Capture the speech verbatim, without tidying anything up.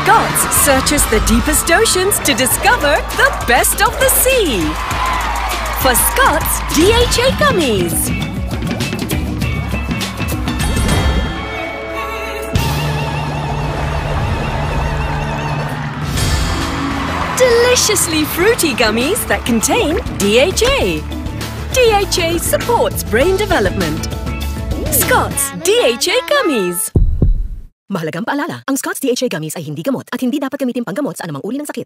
Scots searches the deepest oceans to discover the best of the sea. For Scots D H A Gummies. Deliciously fruity gummies that contain D H A. D H A supports brain development. Scots D H A Gummies. Mahalagang paalala, ang Scots D H A Gummies ay hindi gamot at hindi dapat gamitin panggamot sa anumang uri ng sakit.